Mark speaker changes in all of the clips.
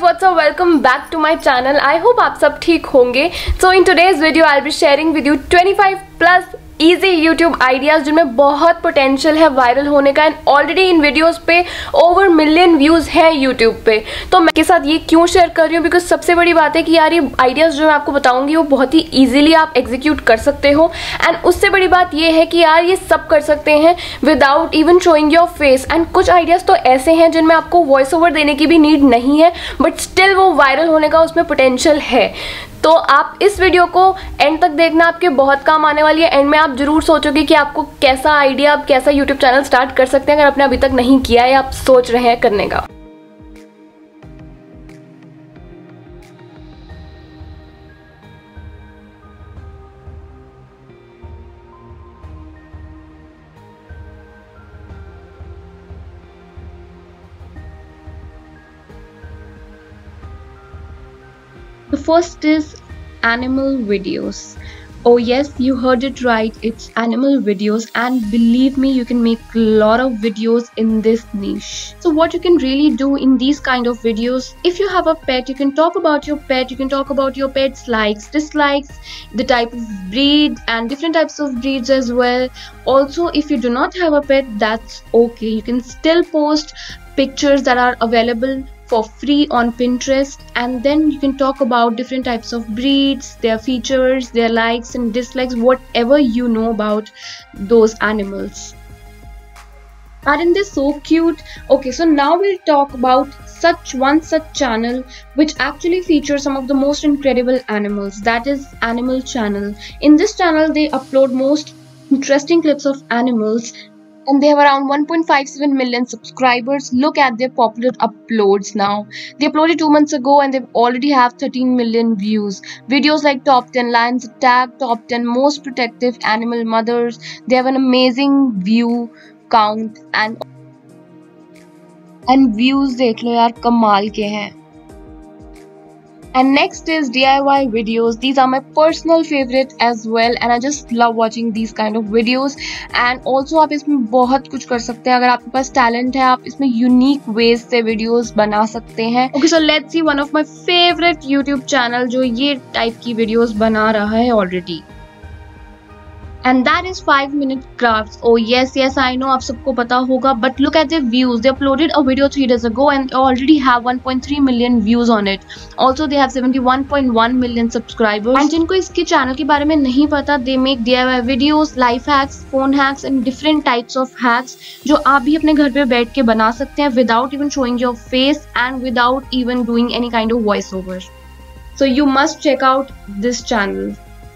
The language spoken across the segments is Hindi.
Speaker 1: What's up, welcome back to my channel. I hope आप सब ठीक होंगे। So in today's video I be sharing with you 25 plus easy YouTube ideas जिनमें बहुत पोटेंशियल है वायरल होने का। एंड ऑलरेडी इन वीडियोस पे ओवर मिलियन व्यूज हैं यूट्यूब पे। तो मैं के साथ ये क्यों शेयर कर रही हूँ, बिकॉज सबसे बड़ी बात है कि यार ये आइडियाज जो मैं आपको बताऊंगी वो बहुत ही ईजिली आप एग्जीक्यूट कर सकते हो। एंड उससे बड़ी बात ये है कि यार ये सब कर सकते हैं without even showing your face. And कुछ आइडियाज तो ऐसे हैं जिनमें आपको वॉइस ओवर देने की भी नीड नहीं है, बट स्टिल वो वायरल होने का उसमें पोटेंशियल है। तो आप इस वीडियो को एंड तक देखना, आपके बहुत काम आने वाली है। एंड में आप जरूर सोचोगे कि आपको कैसा आइडिया, आप कैसा यूट्यूब चैनल स्टार्ट कर सकते हैं अगर आपने अभी तक नहीं किया है या आप सोच रहे हैं करने का।
Speaker 2: The first is animal videos. Oh yes, you heard it right. It's animal videos, and believe me, you can make a lot of videos in this niche. So what you can really do in these kind of videos, if you have a pet, you can talk about your pet, you can talk about your pet's likes, dislikes, the type of breed and different types of breeds as well. Also, if you do not have a pet, that's okay. You can still post pictures that are available for free on Pinterest, and then you can talk about different types of breeds, their features, their likes and dislikes, whatever you know about those animals. Aren't they so cute? Okay, so now we'll talk about such channel which actually features some of the most incredible animals. That is Animal Channel. In this channel they upload most interesting clips of animals, and they have around 1.57 million subscribers. Look at their popular uploads now. They uploaded 2 months ago and they already have 13 million views. Videos like top 10 lions attack, top 10 most protective animal mothers. They have an amazing view count and views देख लो यार, कमाल के हैं. And next is DIY videos. These are my personal favorite as well, and I just love watching these kind of videos. And also आप इसमें बहुत कुछ कर सकते हैं. अगर आपके पास टैलेंट है, आप इसमें यूनिक वेज से वीडियोस बना सकते हैं. Okay, so let's see one of my favorite YouTube channel जो ये टाइप की वीडियोस बना रहा है already. And that is 5-minute crafts. Oh yes, I know आप सबको पता होगा, but look at their views. They uploaded a video 3 days ago and already have 1.3 million views on it. Also they have 71.1 million subscribers. And जिनको इसके चैनल के बारे में नहीं पता, they make DIY videos, life hacks, phone hacks and different types of hacks जो आप भी अपने घर पे बैठ के बना सकते हैं without even showing your face and without even doing any kind of voice over. So you must check out this channel.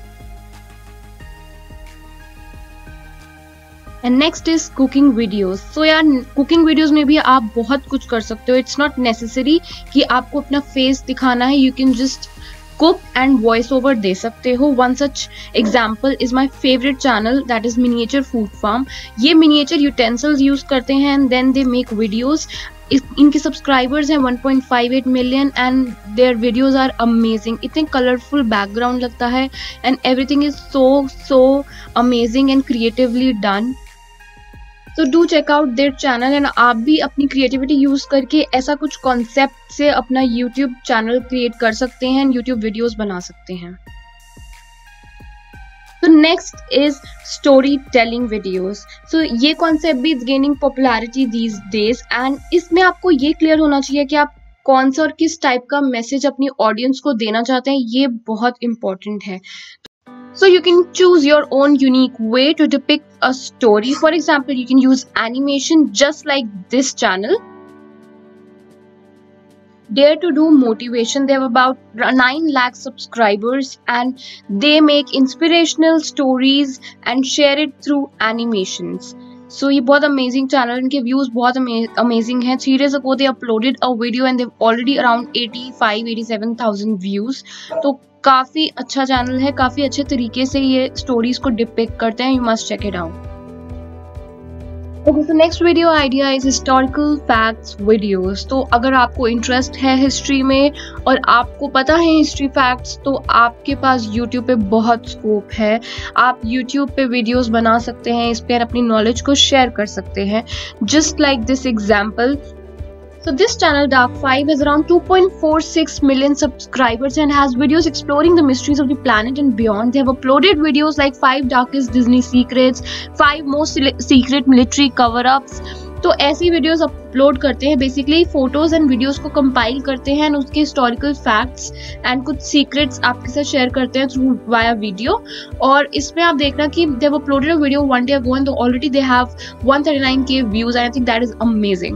Speaker 2: And next is cooking videos. So यार cooking videos में भी आप बहुत कुछ कर सकते हो. It's not necessary कि आपको अपना face दिखाना है. You can just cook and voice over दे सकते हो. One such example is my favorite channel, that is Miniature Food Farm. ये miniature utensils use करते हैं and then they make videos. इनके सब्सक्राइबर्स हैं 1.58 million and their videos are amazing. इतने कलरफुल बैकग्राउंड लगता है and everything is so amazing and creatively done. So do check out their channel and आप भी अपनी creativity यूज करके ऐसा कुछ कॉन्सेप्ट से अपना YouTube चैनल क्रिएट कर सकते हैं, YouTube वीडियोस बना सकते हैं. So next is storytelling videos. So ये कॉन्सेप्ट भी is gaining popularity these days and इसमें आपको ये क्लियर होना चाहिए कि आप कौन सा और किस टाइप का मैसेज अपनी ऑडियंस को देना चाहते हैं. ये बहुत इम्पोर्टेंट है. So you can choose your own unique way to depict a story. For example, you can use animation just like this channel. Dare to do motivation. They have about 9 lakh subscribers and they make inspirational stories and share it through animations. So ये बहुत amazing channel. इनके views बहुत amazing हैं. 3 days ago they uploaded a video and they've already around 85-87,000 views. तो काफी अच्छा चैनल है, काफी अच्छे तरीके से ये स्टोरीज को डिपिक्ट करते हैं. You must check it out. Okay, so next video idea is historical facts videos. तो अगर आपको इंटरेस्ट है हिस्ट्री में और आपको पता है हिस्ट्री फैक्ट्स, तो आपके पास YouTube पे बहुत स्कोप है. आप YouTube पे वीडियोस बना सकते हैं, इस पर अपनी नॉलेज को शेयर कर सकते हैं. Just like this example, So this channel Dark 5 has around 2.46 million subscribers and has videos exploring the mysteries of the planet and beyond. They have uploaded videos like 5 darkest Disney secrets, 5 most secret military cover-ups. तो ऐसी वीडियोस अपलोड करते हैं, बेसिकली फोटोज एंड वीडियोस को कंपाइल करते हैं एंड उसके हिस्टोरिकल फैक्ट्स एंड कुछ सीक्रेट्स आपके साथ शेयर करते हैं थ्रू वाया वीडियो. और इसमें आप देखना कि they have uploaded a video one day ago and already they have 139K views. I think that is amazing.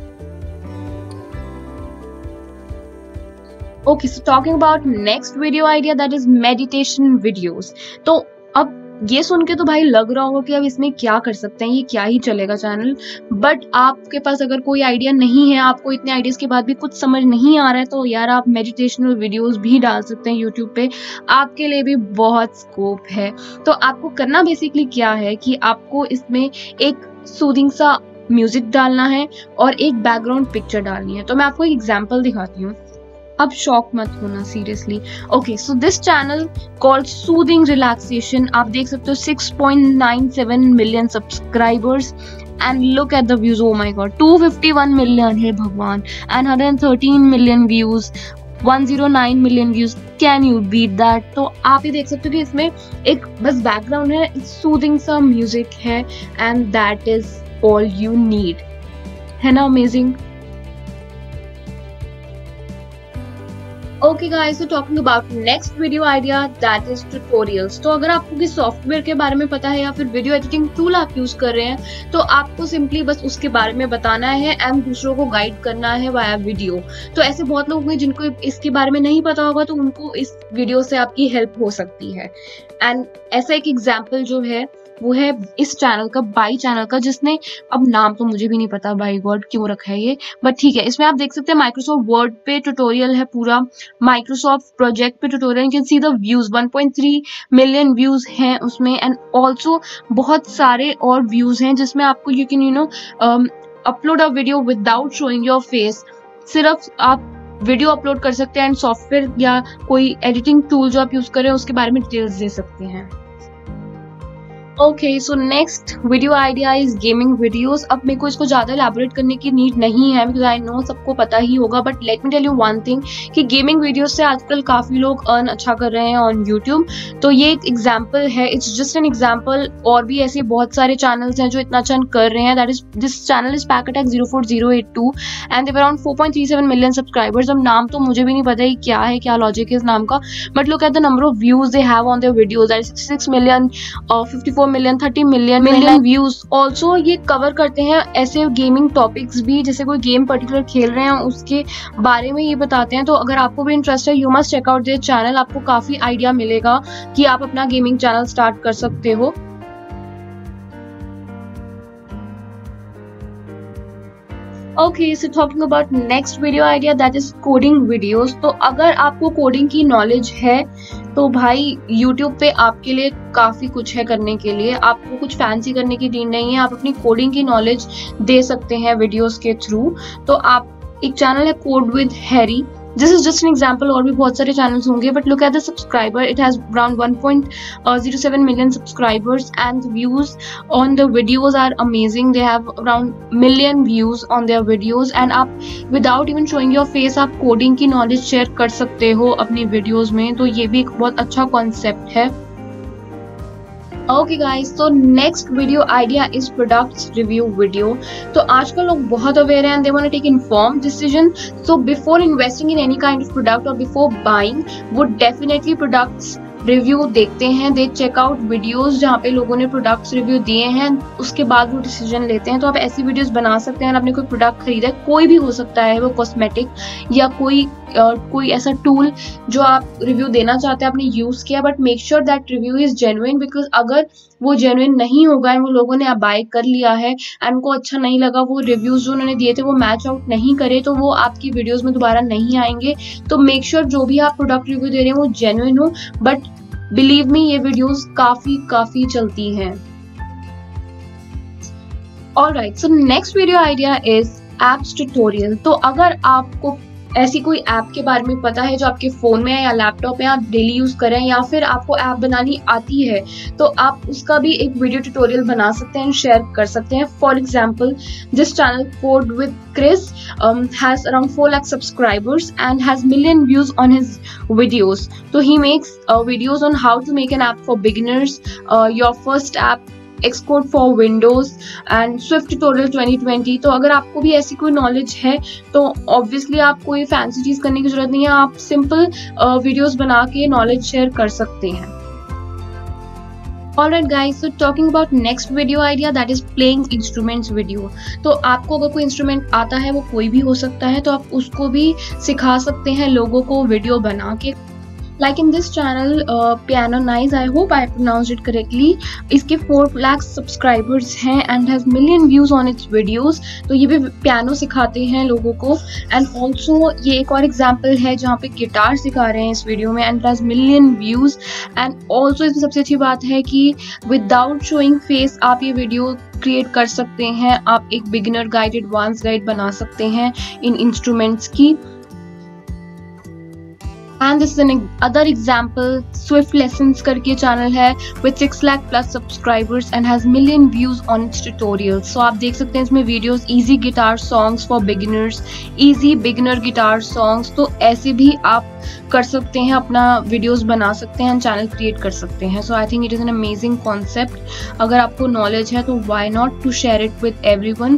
Speaker 2: Okay, so talking about next video idea, that is meditation videos. तो अब ये सुन के तो भाई लग रहा होगा कि अब इसमें क्या कर सकते हैं, ये क्या ही चलेगा चैनल. बट आपके पास अगर कोई आइडिया नहीं है, आपको इतने आइडियाज के बाद भी कुछ समझ नहीं आ रहा है, तो यार आप मेडिटेशनल वीडियोस भी डाल सकते हैं यूट्यूब पे. आपके लिए भी बहुत स्कोप है. तो आपको करना बेसिकली क्या है कि आपको इसमें एक सूदिंग सा म्यूजिक डालना है और एक बैकग्राउंड पिक्चर डालनी है. तो मैं आपको एक एग्जाम्पल दिखाती हूँ, अब शॉक मत होना seriously. Okay, so this channel called soothing relaxation. आप देख सकते हो 6.97 million subscribers and look at the views. Oh my god, 251 million है भगवान, and 113 million views, 109 million views. Can you beat that? तो आप ये देख सकते हो कि इसमें एक बस बैकग्राउंड है, सूदिंग सा म्यूजिक है, and that is all you need. है ना amazing? Okay guys, so talking about next video idea, that is tutorials. तो अगर आपको किसी सॉफ्टवेयर के बारे में पता है या फिर वीडियो एडिटिंग टूल आप यूज कर रहे हैं, तो आपको सिंपली बस उसके बारे में बताना है एंड दूसरों को गाइड करना है वाया वीडियो. तो ऐसे बहुत लोग हैं जिनको इसके बारे में नहीं पता होगा, तो उनको इस वीडियो से आपकी हेल्प हो सकती है. एंड ऐसा एक एग्जाम्पल जो है वो है इस चैनल का, बाई चैनल का, जिसने, अब नाम तो मुझे भी नहीं पता बाई गॉड क्यों रखा है ये, बट ठीक है. इसमें आप देख सकते हैं माइक्रोसॉफ्ट वर्ड पे ट्यूटोरियल है पूरा, माइक्रोसॉफ्ट प्रोजेक्ट पे tutorial. You can see the views, 1.3 million views हैं उसमें, एंड ऑल्सो बहुत सारे और व्यूज हैं जिसमें आपको you can upload a video without showing your face. सिर्फ आप वीडियो अपलोड कर सकते हैं एंड सॉफ्टवेयर या कोई एडिटिंग टूल जो आप यूज कर रहे हैं उसके बारे में डिटेल्स दे सकते हैं. Okay, so next video idea is gaming videos. अब मेरे को इसको ज्यादा एलैबोरेट करने की नीड नहीं है, बिकॉज आई नो सबको पता ही होगा, but let me tell you one thing कि गेमिंग वीडियोस से आजकल काफी लोग अर्न अच्छा कर रहे हैं ऑन यूट्यूब. तो ये एक एग्जाम्पल है, इट्स जस्ट एन एग्जाम्पल. और भी ऐसे बहुत सारे चैनल्स हैं जो इतना अच्छा कर रहे हैं. That is, this channel is packetack 04082 and they've around 4.37 million subscribers. अब नाम तो मुझे भी नहीं पता ही क्या है, क्या लॉजिक है इस नाम का, but look at the number of views they have on their videos. That is 66 million, 54 million, 30 million views. Also ये कवर करते हैं ऐसे गेमिंग टॉपिक्स भी, जैसे कोई गेम पर्टिकुलर खेल रहे हैं उसके बारे में ये बताते हैं. तो अगर आपको भी इंटरेस्ट है, you must check out this channel. आपको काफी आइडिया मिलेगा कि आप अपना गेमिंग चैनल स्टार्ट कर सकते हो. Okay, so talking about next video idea, that is coding videos. तो अगर आपको कोडिंग की नॉलेज है तो भाई YouTube पे आपके लिए काफी कुछ है करने के लिए. आपको कुछ फैंसी करने की नीड नहीं है, आप अपनी कोडिंग की नॉलेज दे सकते हैं वीडियोस के थ्रू. तो आप, एक चैनल है code with Harry, this is just an example. और भी बहुत सारे चैनल्स होंगे, but look at the subscriber, it has around 1.07 million subscribers and views on the videos are amazing. They have around million views on their videos and आप without even showing your face आप कोडिंग की नॉलेज शेयर कर सकते हो अपनी वीडियोज में. तो ये भी एक बहुत अच्छा कॉन्सेप्ट है. ओके गाइस, तो next video idea is products review video. तो आजकल लोग बहुत अवेयर हैं and they want to take informed decision. So before investing in any kind of product और बिफोर बाइंग, वो डेफिनेटली प्रोडक्ट्स रिव्यू देखते हैं. दे चेक आउट वीडियोस जहाँ पे लोगों ने प्रोडक्ट्स रिव्यू दिए हैं, उसके बाद वो डिसीजन लेते हैं. तो आप ऐसी वीडियोस बना सकते हैं. आपने कोई प्रोडक्ट खरीदा है, कोई भी हो सकता है, वो कॉस्मेटिक या कोई ऐसा टूल जो आप रिव्यू देना चाहते हैं, आपने यूज किया, but make sure that review is genuine. Because अगर वो जेन्युइन नहीं होगा एंड वो लोगों ने बाय कर लिया है एंड उनको अच्छा नहीं लगा, वो रिव्यूज जो उन्होंने दिए थे वो मैच आउट नहीं करे, तो वो आपकी वीडियोज में दोबारा नहीं आएंगे. तो मेक श्योर जो भी आप प्रोडक्ट रिव्यू दे रहे हैं वो जेन्युइन हो. बट बिलीव मी, ये वीडियोस काफी चलती हैं. Alright, so next video idea is apps tutorial. तो अगर आपको ऐसी कोई ऐप के बारे में पता है जो आपके फ़ोन में है या लैपटॉप में आप डेली यूज़ करें, या फिर आपको ऐप बनानी आती है, तो आप उसका भी एक वीडियो ट्यूटोरियल बना सकते हैं, शेयर कर सकते हैं. For example, this channel code with Chris has around 4 lakh subscribers and has million views on his videos. So he makes videos on how to make an app for beginners, your first app, Xcode for Windows and Swift Tutorial 2020. तो अगर आपको भी ऐसी कोई नॉलेज है तो ऑब्वियसली आप कोई फैंसी चीज़ करने की जरूरत नहीं है, आप सिंपल वीडियोस बना के नॉलेज शेयर कर सकते हैं. Alright guys, so talking about next video idea, that is playing instruments video. तो आपको अगर कोई इंस्ट्रूमेंट आता है, वो कोई भी हो सकता है, तो आप उसको भी सिखा सकते हैं लोगों को वीडियो बना के. Like in this channel, Piano Nice, I hope I pronounced it correctly. इसके 4 lakh subscribers हैं and has million views on its videos. तो ये भी पियानो सिखाते हैं लोगों को. And also ये एक और एग्जाम्पल है जहाँ पे गिटार सिखा रहे हैं इस वीडियो में and has million views. And also इसमें सबसे अच्छी बात है कि without showing face आप ये वीडियो क्रिएट कर सकते हैं. आप एक बिगिनर गाइड, एडवांस गाइड बना सकते हैं इन इंस्ट्रूमेंट्स की. And this is an other example. Swift Lessons करके चैनल है with 6 lakh plus subscribers and has million views on its tutorials. So आप देख सकते हैं इसमें videos easy guitar songs for beginners, easy beginner guitar songs. तो ऐसे भी आप कर सकते हैं, अपना वीडियोस बना सकते हैं, चैनल क्रिएट कर सकते हैं. So I think it is an amazing concept. अगर आपको नॉलेज है तो why not to share it with everyone.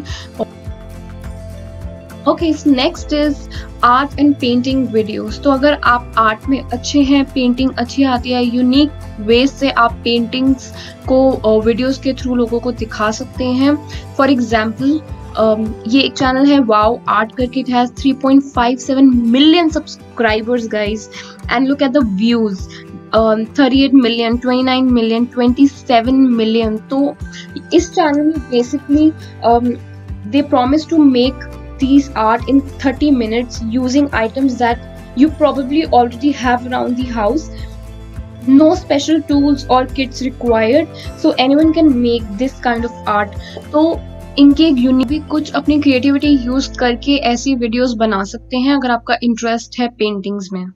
Speaker 2: Okay, so next is art and painting videos. तो अगर आप आर्ट में अच्छे हैं, पेंटिंग अच्छी आती है, यूनिक वेज से आप पेंटिंग्स को वीडियोस के थ्रू लोगों को दिखा सकते हैं. फॉर एग्जांपल, ये एक चैनल है वाओ आर्ट करके. It has 3.57 million subscribers guys, and look at the views, 38 million, 29 million, 27 million. तो इस चैनल में basically they promise to make these art in 30 minutes using items that you probably already have around the house. No special tools or kits required, so anyone can make this kind of art. तो इनके यूनिक भी कुछ अपनी क्रिएटिविटी यूज करके ऐसी वीडियोस बना सकते हैं अगर आपका इंटरेस्ट है पेंटिंग्स में.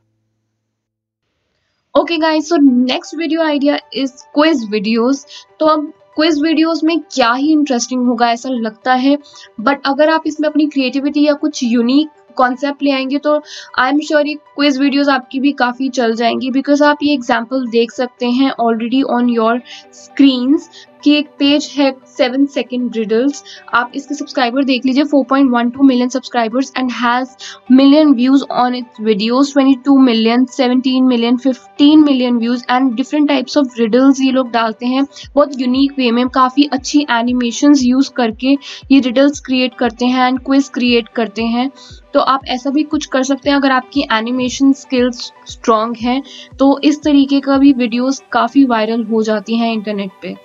Speaker 2: Okay guys, so next video idea is quiz videos. तो अब क्विज वीडियोस में क्या ही इंटरेस्टिंग होगा ऐसा लगता है, बट अगर आप इसमें अपनी क्रिएटिविटी या कुछ यूनिक कॉन्सेप्ट ले आएंगे तो आई एम श्योर ये क्विज वीडियोस आपकी भी काफ़ी चल जाएंगी. बिकॉज आप ये एग्जांपल देख सकते हैं ऑलरेडी ऑन योर स्क्रीन्स कि एक पेज है 7 second riddles. आप इसके सब्सक्राइबर देख लीजिए, 4.12 million subscribers and has million views on its videos. 22 million, 17 million, 15 million views and different types of riddles ये लोग डालते हैं बहुत यूनिक वे में. काफ़ी अच्छी एनिमेशंस यूज करके ये रिडल्स क्रिएट करते हैं एंड क्विज क्रिएट करते हैं. तो आप ऐसा भी कुछ कर सकते हैं अगर आपकी एनिमेशन स्किल्स स्ट्रॉन्ग हैं. तो इस तरीके का भी वीडियोस काफ़ी वायरल हो जाती हैं इंटरनेट पे.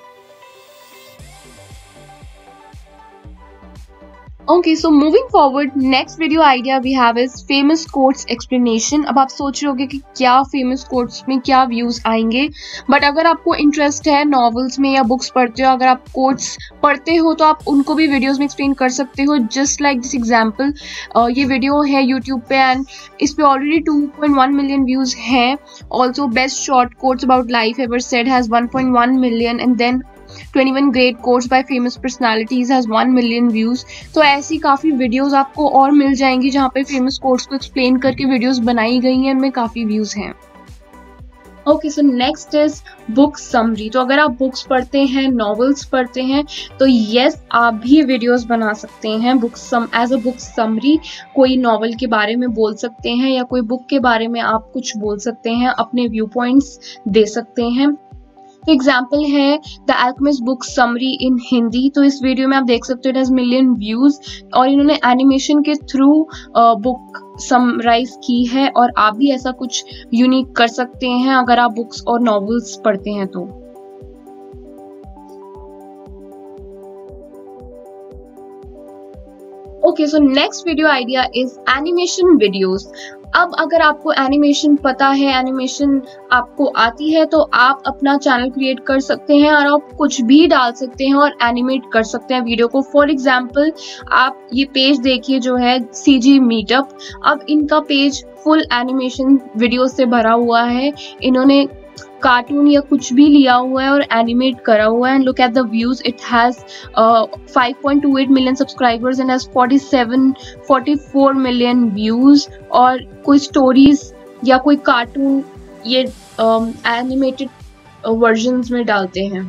Speaker 2: Okay, so moving forward, next video idea we have is famous quotes explanation. अब आप सोच रहे होगे कि क्या famous quotes में क्या views आएंगे, but अगर आपको interest है novels में या books पढ़ते हो, अगर आप quotes पढ़ते हो तो आप उनको भी videos में explain कर सकते हो. Just like this example, ये video है YouTube पे and इस पे already 2.1 million views हैं. Also best short quotes about life ever said has 1.1 million and then 21 great quotes by famous personalities has 1 million views. तो ऐसी काफ़ी वीडियोस आपको और मिल जाएंगी जहाँ पे फेमस कोट्स को एक्सप्लेन करके वीडियोस बनाई गई हैं, उनमें काफ़ी व्यूज़ हैं. Okay, so next is book summary. तो अगर आप बुक्स पढ़ते हैं, नॉवेल्स पढ़ते हैं, तो यस आप भी वीडियोस बना सकते हैं एज अ बुक समरी. कोई नॉवेल के बारे में बोल सकते हैं या कोई बुक के बारे में आप कुछ बोल सकते हैं, अपने व्यू पॉइंट्स दे सकते हैं. तो एग्जाम्पल है the alchemist book summary in Hindi. तो इस वीडियो में आप देख सकते हो इट हैज मिलियन व्यूज और इन्होंने एनिमेशन के थ्रू बुक समराइज की है. और आप भी ऐसा कुछ यूनिक कर सकते हैं अगर आप बुक्स और नॉवेल्स पढ़ते हैं तो. Okay, so next video idea is animation videos. अब अगर आपको एनिमेशन पता है, एनिमेशन आपको आती है, तो आप अपना चैनल क्रिएट कर सकते हैं और आप कुछ भी डाल सकते हैं और एनिमेट कर सकते हैं वीडियो को। फॉर एग्जाम्पल आप ये पेज देखिए जो है CG मीटअप। अब इनका पेज फुल एनिमेशन वीडियो से भरा हुआ है। इन्होंने कार्टून या कुछ भी लिया हुआ है और एनिमेट करा हुआ है। And look at the views, it has 5.28 million subscribers and has 44 million views. और कोई स्टोरीज या कोई कार्टून ये एनिमेटेड वर्जन्स में डालते हैं।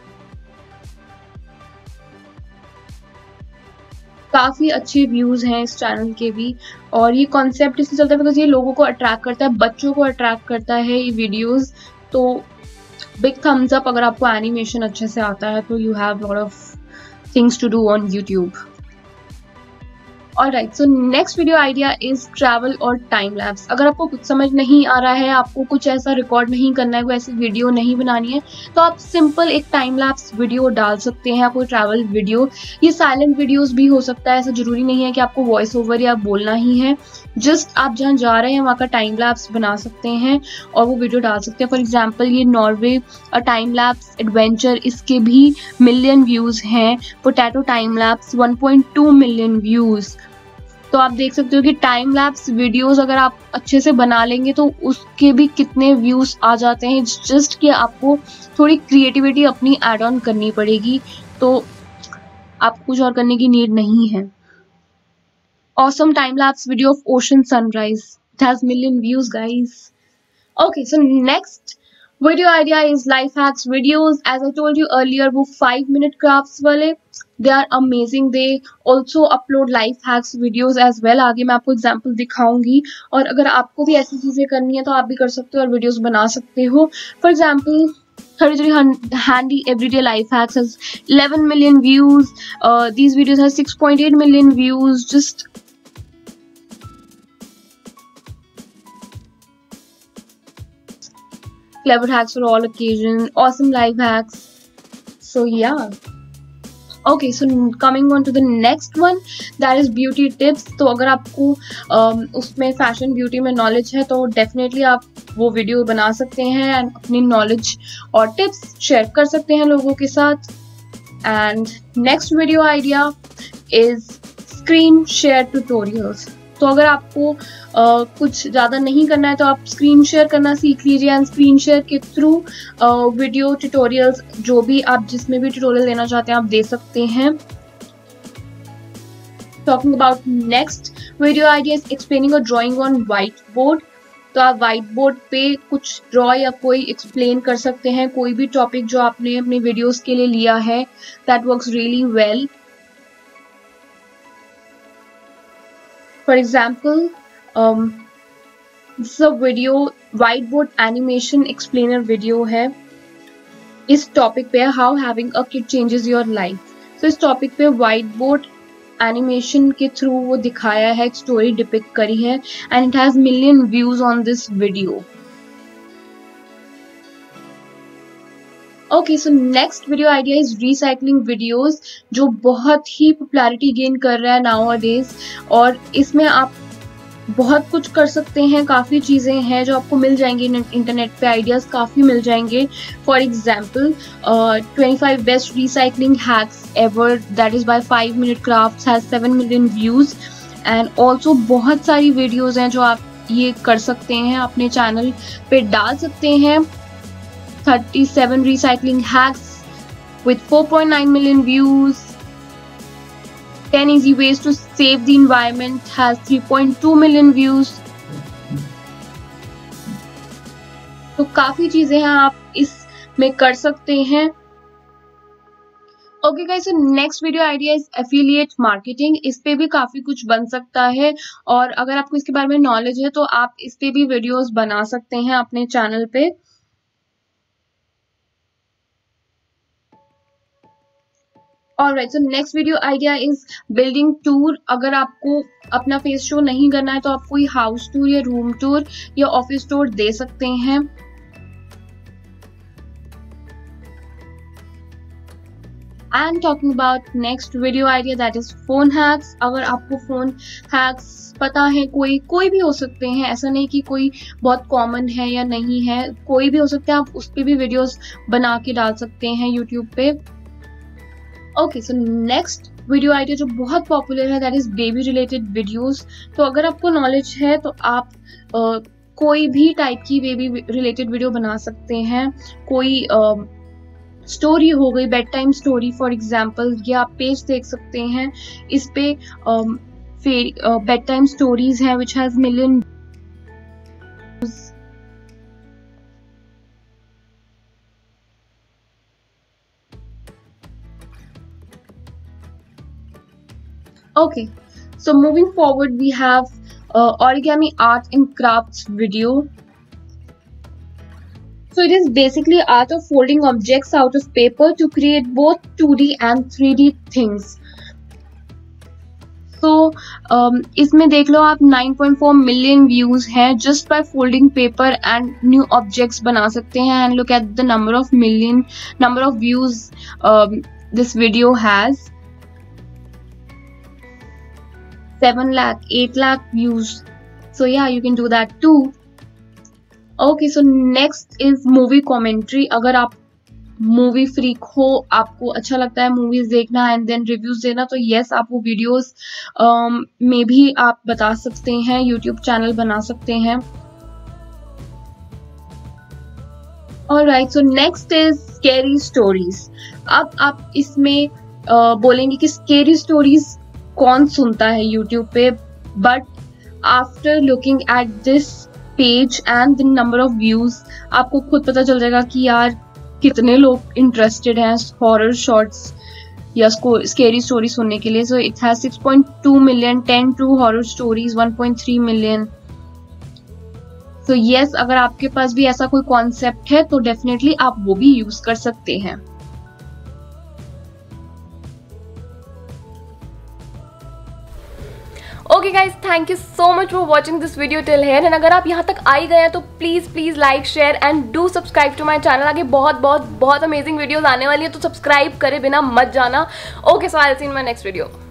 Speaker 2: काफी अच्छे व्यूज हैं इस चैनल के भी, और ये कॉन्सेप्ट इसलिए चलता है बिकॉज ये लोगों को अट्रैक्ट करता है, बच्चों को अट्रैक्ट करता है ये वीडियोस। तो बिग थम्स अप अगर आपको एनिमेशन अच्छे से आता है तो you have lot of things to do on YouTube. Alright, so next video idea is travel और टाइम लैप्स। अगर आपको कुछ समझ नहीं आ रहा है, आपको कुछ ऐसा रिकॉर्ड नहीं करना है, कोई ऐसी वीडियो नहीं बनानी है, तो आप सिंपल एक टाइम लैप्स वीडियो डाल सकते हैं, कोई ट्रैवल वीडियो। ये साइलेंट वीडियोस भी हो सकता है, ऐसा जरूरी नहीं है कि आपको वॉइस ओवर या बोलना ही है। जस्ट आप जहाँ जा रहे हैं वहाँ का टाइम लैप्स बना सकते हैं और वो वीडियो डाल सकते हैं। फॉर एग्जाम्पल ये नॉर्वे टाइम लैप्स एडवेंचर, इसके भी मिलियन व्यूज हैं। Potato time lapse 1.2 million views. तो आप देख सकते हो कि टाइम लैप्स वीडियोस अगर आप अच्छे से बना लेंगे तो उसके भी कितने व्यूज आ जाते हैं। जस्ट कि आपको थोड़ी क्रिएटिविटी अपनी ऐड ऑन करनी पड़ेगी, तो आप कुछ और करने की नीड नहीं है। Awesome time lapse video of ocean sunrise. It has million views, guys. Okay, so next video idea is life hacks videos. As I told you earlier, वो 5-minute crafts वाले, they are amazing. They also upload life hacks videos as well. आगे मैं आपको example दिखाऊंगी, और अगर आपको भी ऐसी चीजें करनी है तो आप भी कर सकते हो और videos बना सकते हो। For example, 33 handy everyday life hacks has 11 million views. These videos have 6.8 million views. Just clever hacks for all occasions, awesome life hacks. So yeah. Okay, so coming on to the next one, that is beauty tips. तो अगर आपको उसमें फैशन ब्यूटी में नॉलेज है तो डेफिनेटली आप वो वीडियो बना सकते हैं एंड अपनी नॉलेज और टिप्स शेयर कर सकते हैं लोगों के साथ। And next video idea is screen share tutorials. तो अगर आपको कुछ ज़्यादा नहीं करना है तो आप स्क्रीन शेयर करना सीख लीजिए, एंड स्क्रीन शेयर के थ्रू वीडियो ट्यूटोरियल्स जो भी आप जिसमें भी ट्यूटोरियल देना चाहते हैं आप दे सकते हैं। Talking about next video idea is explaining और ड्राइंग ऑन व्हाइट बोर्ड। तो आप व्हाइट बोर्ड पे कुछ ड्रॉ या कोई एक्सप्लेन कर सकते हैं, कोई भी टॉपिक जो आपने अपने वीडियोस के लिए लिया है। That works really well. For example, this is a video whiteboard animation explainer video है। इस टॉपिक पे how having a kid changes your life। तो इस टॉपिक पे whiteboard animation के थ्रू वो दिखाया है, एक स्टोरी डिपिक्ट करी है, and it has million views on this video। Okay, so next video idea is recycling videos, जो बहुत ही पॉपुलैरिटी गेन कर रहा है nowadays। और इसमें आप बहुत कुछ कर सकते हैं, काफ़ी चीज़ें हैं जो आपको मिल जाएंगी इंटरनेट पे, आइडियाज़ काफ़ी मिल जाएंगे। For example 25 best recycling hacks ever, that is by 5-minute crafts, has 7 million views. And also बहुत सारी वीडियोज़ हैं जो आप ये कर सकते हैं, अपने चैनल पे डाल सकते हैं। 37 recycling hacks with 4.9 million views. 10 easy ways to save the environment has 3.2 million views. तो काफी चीजें हैं आप इसमें कर सकते हैं। Okay guys, so next video idea is affiliate marketing. इस पे भी काफी कुछ बन सकता है, और अगर आपको इसके बारे में नॉलेज है तो आप इस पे भी वीडियोस बना सकते हैं अपने चैनल पे। Alright, so next video idea is building tour। अगर आपको अपना फेस शो नहीं करना है तो आप कोई हाउस टूर या रूम टूर या ऑफिस टूर दे सकते हैं। I am talking about next video idea, that is phone hacks. अगर आपको फोन हैक्स पता है, कोई भी हो सकते हैं, ऐसा नहीं कि कोई बहुत कॉमन है या नहीं है, कोई भी हो सकते हैं, आप उस पर भी वीडियोस बना के डाल सकते हैं यूट्यूब पे। Okay, so next video idea जो बहुत पॉपुलर है, that is baby related videos. तो अगर आपको नॉलेज है तो आप कोई भी टाइप की बेबी रिलेटेड वीडियो बना सकते हैं। कोई स्टोरी हो गई, bed time story for example, ये आप पेज देख सकते हैं, इस पे बेड टाइम स्टोरीज हैं which has million. Okay, so moving forward we have origami art and crafts video. So it is basically art of folding objects out of paper to create both 2D and 3D things. So इसमें देख लो आप 9.4 million views हैं just by folding paper and new objects बना सकते हैं, and look at the number of views this video has. 7 lakh, 8 lakh views. So yeah, you can do that too. Okay, so next is movie commentary. अगर आप मूवी फ्रीक हो, आपको अच्छा लगता है मूवीज देखना एंड देन रिव्यूज देना, तो यस, आप वो वीडियोस में भी आप बता सकते हैं, यूट्यूब चैनल बना सकते हैं। Alright, so next is scary stories. अब आप इसमें बोलेंगे कि स्केरी स्टोरीज कौन सुनता है यूट्यूब पे, but after looking at this page and the number of views आपको खुद पता चल जाएगा कि यार कितने लोग इंटरेस्टेड हैं हॉरर शॉर्ट्स या स्केरी स्टोरी सुनने के लिए। So it has 6.2 million, 10 true horror stories 1.3 million. So yes, अगर आपके पास भी ऐसा कोई कॉन्सेप्ट है तो डेफिनेटली आप वो भी यूज कर सकते हैं।
Speaker 1: Okay guys, thank you so much for watching this video till here. And अगर आप यहाँ तक आई गए हैं तो please like, share and do subscribe to my channel. आगे बहुत अमेजिंग वीडियोस आने वाली है, तो सब्सक्राइब करे बिना मत जाना। Okay, so I will see in my next video.